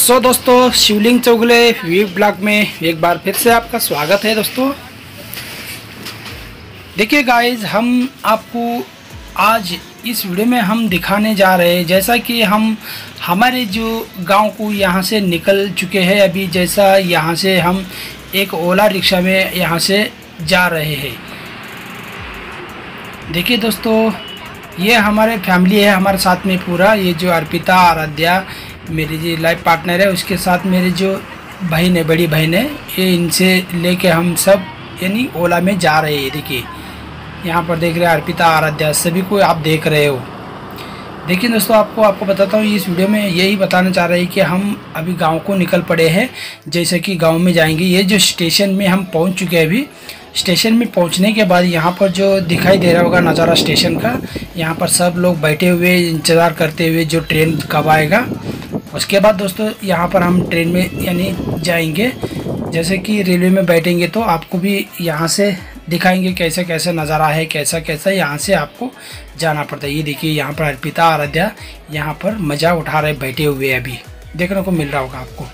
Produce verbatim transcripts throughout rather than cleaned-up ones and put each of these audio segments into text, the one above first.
सो दोस्तों, शिवलिंग Chougale we blog में एक बार फिर से आपका स्वागत है। दोस्तों देखिए गाइज, हम आपको आज इस वीडियो में हम दिखाने जा रहे हैं जैसा कि हम हमारे जो गांव को यहाँ से निकल चुके हैं अभी। जैसा यहाँ से हम एक ओला रिक्शा में यहाँ से जा रहे हैं। देखिए दोस्तों, ये हमारे फैमिली है हमारे साथ में पूरा। ये जो अर्पिता, आराध्या मेरी जो लाइफ पार्टनर है, उसके साथ मेरी जो बहन है, बड़ी बहन है, ये इनसे लेके हम सब यानी ओला में जा रहे हैं। देखिए यहाँ पर देख रहे हैं अर्पिता, आराध्या सभी को आप देख रहे हो। देखिए दोस्तों, आपको आपको बताता हूँ इस वीडियो में यही बताना चाह रहे हैं कि हम अभी गांव को निकल पड़े हैं। जैसे कि गांव में जाएंगे। ये जो स्टेशन में हम पहुँच चुके हैं अभी। स्टेशन में पहुंचने के बाद यहाँ पर जो दिखाई दे रहा होगा नज़ारा स्टेशन का, यहाँ पर सब लोग बैठे हुए इंतज़ार करते हुए जो ट्रेन कब आएगा। उसके बाद दोस्तों यहाँ पर हम ट्रेन में यानी जाएंगे। जैसे कि रेलवे में बैठेंगे तो आपको भी यहाँ से दिखाएंगे कैसे कैसे नज़ारा है, कैसा कैसा यहाँ से आपको जाना पड़ता है। ये देखिए यहाँ पर अर्पिता, आराध्या यहाँ पर मज़ा उठा रहे बैठे हुए अभी देखने को मिल रहा होगा आपको।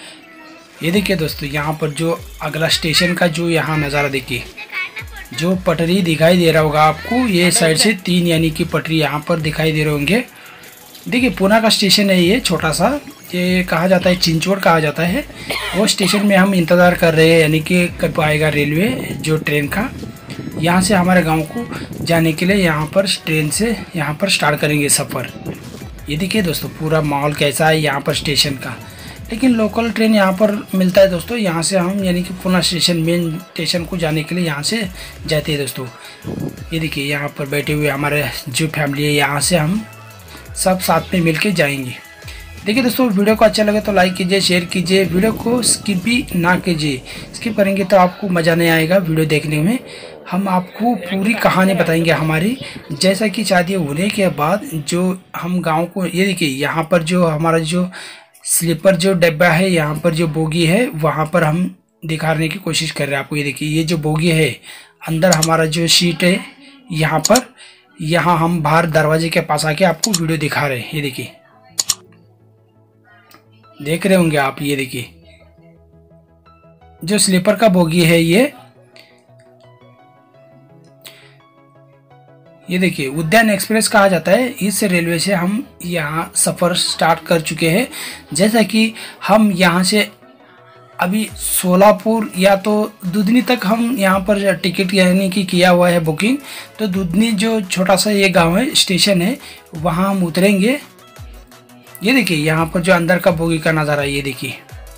ये देखिए दोस्तों, यहाँ पर जो अगला स्टेशन का जो यहाँ नज़ारा देखिए, जो पटरी दिखाई दे रहा होगा आपको। ये साइड से तीन यानी कि पटरी यहाँ पर दिखाई दे रहे होंगे। देखिए पुणे का स्टेशन है ये, छोटा सा, ये कहा जाता है चिंचवड़ कहा जाता है। वो स्टेशन में हम इंतज़ार कर रहे हैं यानी कि कब आएगा रेलवे जो ट्रेन का। यहाँ से हमारे गाँव को जाने के लिए यहाँ पर ट्रेन से यहाँ पर स्टार्ट करेंगे सफ़र। ये देखिए दोस्तों, पूरा माहौल कैसा है यहाँ पर स्टेशन का। लेकिन लोकल ट्रेन यहाँ पर मिलता है दोस्तों। यहाँ से हम यानी कि पुणे स्टेशन, मेन स्टेशन को जाने के लिए यहाँ से जाते हैं दोस्तों। ये देखिए यहाँ पर बैठे हुए हमारे जो फैमिली है, यहाँ से हम सब साथ में मिलके जाएंगे। देखिए दोस्तों, वीडियो को अच्छा लगे तो लाइक कीजिए, शेयर कीजिए, वीडियो को स्किप भी ना कीजिए। स्किप करेंगे तो आपको मज़ा नहीं आएगा वीडियो देखने में। हम आपको पूरी कहानी बताएंगे हमारी। जैसा कि शादी होने के बाद जो हम गाँव को, ये देखिए यहाँ पर जो हमारा जो स्लीपर जो डब्बा है, यहाँ पर जो बोगी है, वहाँ पर हम दिखाने की कोशिश कर रहे हैं आपको। ये देखिए ये जो बोगी है, अंदर हमारा जो सीट है यहाँ पर, यहाँ हम बाहर दरवाजे के पास आके आपको वीडियो दिखा रहे हैं। ये देखिए, देख रहे होंगे आप। ये देखिए जो स्लीपर का बोगी है ये ये देखिए उद्यान एक्सप्रेस कहा जाता है। इस रेलवे से हम यहाँ सफ़र स्टार्ट कर चुके हैं। जैसा कि हम यहाँ से अभी सोलापुर या तो दुधनी तक हम यहाँ पर टिकट यानी कि किया हुआ है बुकिंग। तो दुधनी जो छोटा सा ये गांव है, स्टेशन है, वहाँ हम उतरेंगे। ये देखिए यहाँ पर जो अंदर का बोगी का नज़ारा, ये देखिए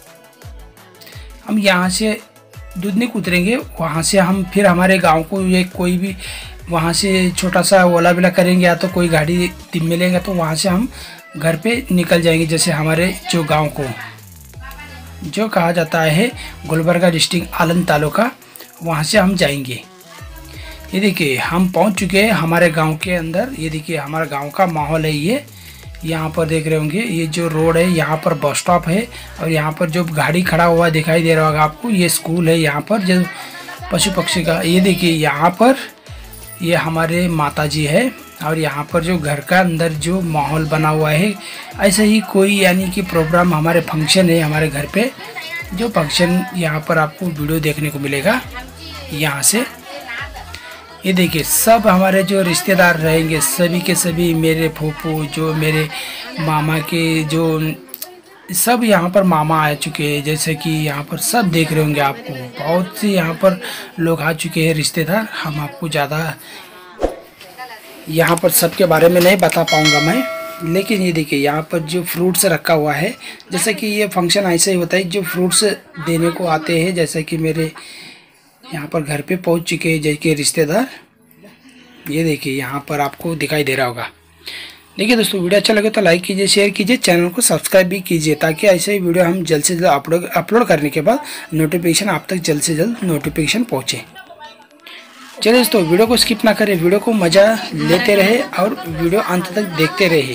हम यहाँ से दुधनी को उतरेंगे। वहाँ से हम फिर हमारे गाँव को ये कोई भी वहाँ से छोटा सा ओला बिला करेंगे या तो कोई गाड़ी मिलेगा तो वहाँ से हम घर पे निकल जाएंगे। जैसे हमारे जो गांव को जो कहा जाता है गुलबर्गा डिस्ट्रिक्ट आलन तालुका, वहाँ से हम जाएंगे। ये देखिए हम पहुँच चुके हैं हमारे गांव के अंदर। ये देखिए हमारा गांव का माहौल है ये। यहाँ पर देख रहे होंगे ये जो रोड है, यहाँ पर बस स्टॉप है और यहाँ पर जो गाड़ी खड़ा हुआ दिखाई दे रहा होगा आपको, ये स्कूल है यहाँ पर जो पशु पक्षी का। ये देखिए यहाँ पर ये हमारे माताजी है और यहाँ पर जो घर का अंदर जो माहौल बना हुआ है, ऐसे ही कोई यानी कि प्रोग्राम हमारे फंक्शन है हमारे घर पे। जो फंक्शन यहाँ पर आपको वीडियो देखने को मिलेगा यहाँ से। ये देखिए सब हमारे जो रिश्तेदार रहेंगे, सभी के सभी मेरे फूफू, जो मेरे मामा के जो सब यहाँ पर मामा आ चुके हैं। जैसे कि यहाँ पर सब देख रहे होंगे आपको, बहुत से यहाँ पर लोग आ चुके हैं रिश्तेदार। हम आपको ज़्यादा यहाँ पर सबके बारे में नहीं बता पाऊँगा मैं। लेकिन ये देखिए यहाँ पर जो फ्रूट्स रखा हुआ है, जैसे कि ये फंक्शन ऐसे ही होता है जो फ्रूट्स देने को आते हैं। जैसे कि मेरे यहाँ पर घर पे पहुँच चुके हैं जैसे रिश्तेदार। ये देखिए यहाँ पर आपको दिखाई दे रहा होगा। देखिए दोस्तों, वीडियो अच्छा लगे तो लाइक कीजिए, शेयर कीजिए, चैनल को सब्सक्राइब भी कीजिए ताकि ऐसे ही वीडियो हम जल्द से जल्द अपलोड अपलोड करने के बाद नोटिफिकेशन आप तक जल्द से जल्द नोटिफिकेशन पहुँचे। चलिए दोस्तों, वीडियो को स्किप ना करें, वीडियो को मज़ा लेते रहे और वीडियो अंत तक देखते रहे।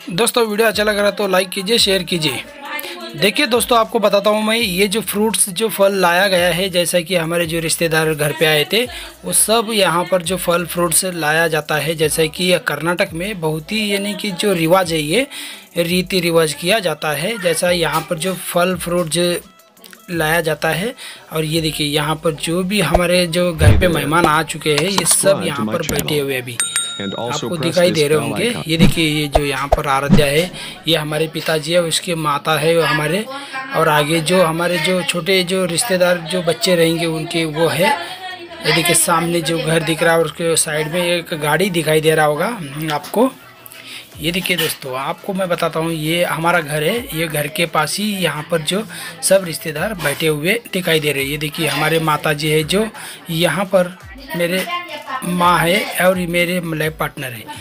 दोस्तों वीडियो अच्छा लग रहा तो लाइक कीजिए, शेयर कीजिए। देखिए दोस्तों, आपको बताता हूँ मैं, ये जो फ्रूट्स जो फल लाया गया है, जैसा कि हमारे जो रिश्तेदार घर पे आए थे, वो सब यहाँ पर जो फल फ्रूट्स लाया जाता है, जैसा कि कर्नाटक में बहुत ही यानी कि जो रिवाज है, ये रीति रिवाज किया जाता है। जैसा यहाँ पर जो फल फ्रूट जो लाया जाता है, और ये देखिए यहाँ पर जो भी हमारे जो घर पे मेहमान आ चुके हैं, ये सब यहाँ पर बैठे हुए अभी आपको दिखाई दे रहे होंगे। ये देखिए, ये जो यहाँ पर आराध्या है, ये हमारे पिताजी है, उसके माता है वो हमारे, और आगे जो हमारे जो छोटे जो रिश्तेदार जो बच्चे रहेंगे उनके वो है। ये देखिए सामने जो घर दिख रहा है, उसके साइड में एक गाड़ी दिखाई दे रहा होगा आपको। ये देखिए दोस्तों, आपको मैं बताता हूँ, ये हमारा घर है, ये घर के पास ही यहाँ पर जो सब रिश्तेदार बैठे हुए दिखाई दे रहे हैं। ये देखिए हमारे माता जी है, जो यहाँ पर मेरे माँ है, और मेरे लाइफ पार्टनर है।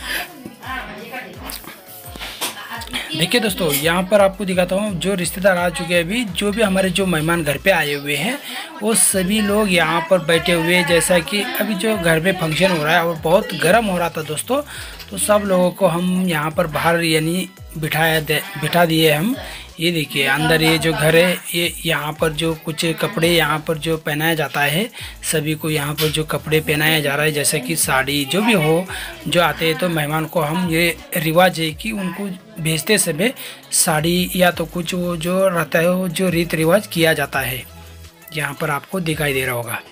देखिए दोस्तों, यहाँ पर आपको दिखाता हूँ, जो रिश्तेदार आ चुके हैं अभी, जो भी हमारे जो मेहमान घर पे आए हुए हैं, वो सभी लोग यहाँ पर बैठे हुए हैं। जैसा कि अभी जो घर में फंक्शन हो रहा है और बहुत गर्म हो रहा था दोस्तों, तो सब लोगों को हम यहाँ पर बाहर यानी बिठाया बिठा दिए हम। ये देखिए अंदर ये जो घर है, ये यहाँ पर जो कुछ कपड़े यहाँ पर जो पहनाया जाता है, सभी को यहाँ पर जो कपड़े पहनाया जा रहा है, जैसे कि साड़ी जो भी हो, जो आते हैं तो मेहमान को हम, ये रिवाज है कि उनको भेजते समय साड़ी या तो कुछ वो जो रहता है, वो जो रीत रिवाज किया जाता है, यहाँ पर आपको दिखाई दे रहा होगा।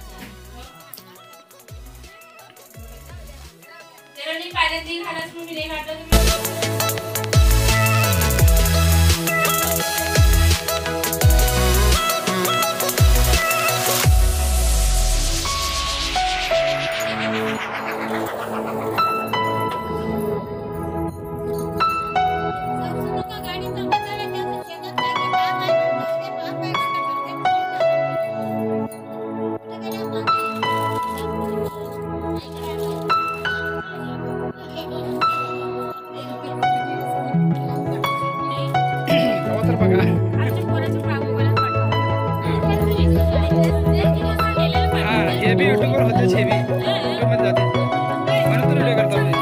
हाँ, ये भी यूट्यूबर होते छे भी यूट्यूब में जाते मैं तो वीडियो करता हूँ।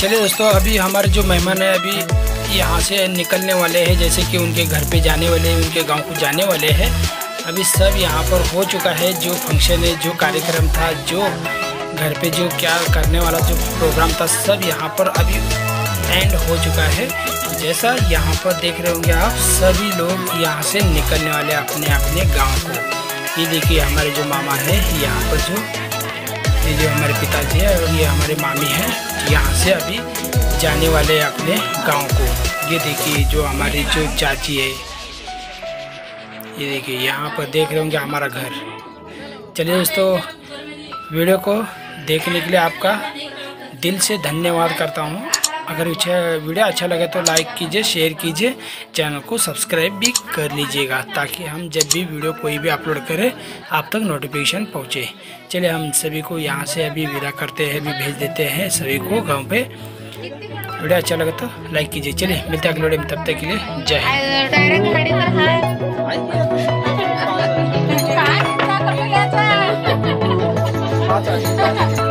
चलिए दोस्तों, अभी हमारे जो मेहमान है अभी यहाँ से निकलने वाले हैं, जैसे कि उनके घर पे जाने वाले हैं, उनके गांव को जाने वाले हैं। अभी सब यहाँ पर हो चुका है, जो फंक्शन है, जो कार्यक्रम था, जो घर पे जो क्या करने वाला जो प्रोग्राम था, सब यहाँ पर अभी एंड हो चुका है। जैसा यहाँ पर देख रहे होंगे आप, सभी लोग यहाँ से निकलने वाले अपने अपने गांव को। ये देखिए हमारे जो मामा है यहाँ पर, जो ये जो हमारे पिताजी है और ये हमारे मामी है, यहाँ से अभी जाने वाले अपने गांव को। ये देखिए जो हमारी जो चाची है, ये देखिए यहाँ पर देख रहे होंगे हमारा घर। चलिए दोस्तों, वीडियो को देखने के लिए आपका दिल से धन्यवाद करता हूँ। अगर अच्छा वीडियो अच्छा लगे तो लाइक कीजिए, शेयर कीजिए, चैनल को सब्सक्राइब भी कर लीजिएगा, ताकि हम जब भी वीडियो कोई भी अपलोड करें आप तक नोटिफिकेशन पहुँचे। चलिए हम सभी को यहाँ से अभी विदा करते हैं, अभी भेज देते हैं सभी को गाँव पे। वीडियो अच्छा लगा तो लाइक कीजिए। चलिए मिलते हैं अगले वीडियो में, तब तक के लिए जय हिंद।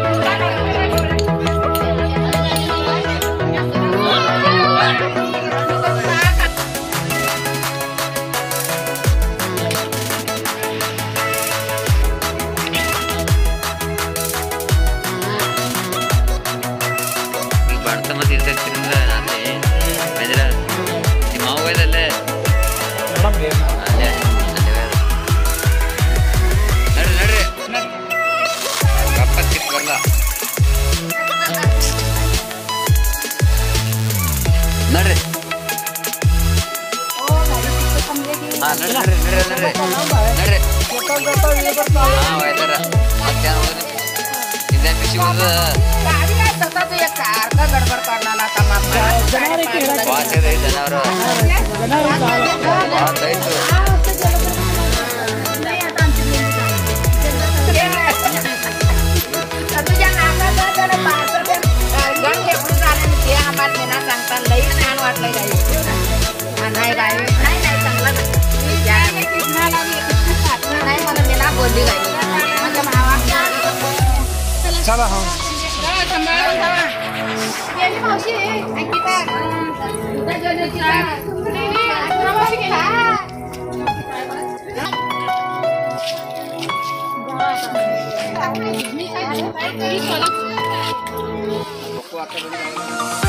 नड्रे हाँ नड्रे नड्रे नड्रे नड्रे हाँ वैदर मध्याह्न होने इधर पिछली बार गाड़ी का सत्ता तो ये कार का गड़बड़ करना ना था माप जानवर की बात है जानवर जानवर बात है तो नहीं आता अभी जान आका तो तेरे पास पे गन के पुराने में किया हमारे में ना संगता लई नान वाट लई गई नहीं गई नहीं नहीं संगला जाने कितना लगी नहीं मतलब मेला बोली गई मतलब हवा चला हाँ ये भी मौसी अंकिता उधर जो जो चला नहीं नहीं मौसी के हां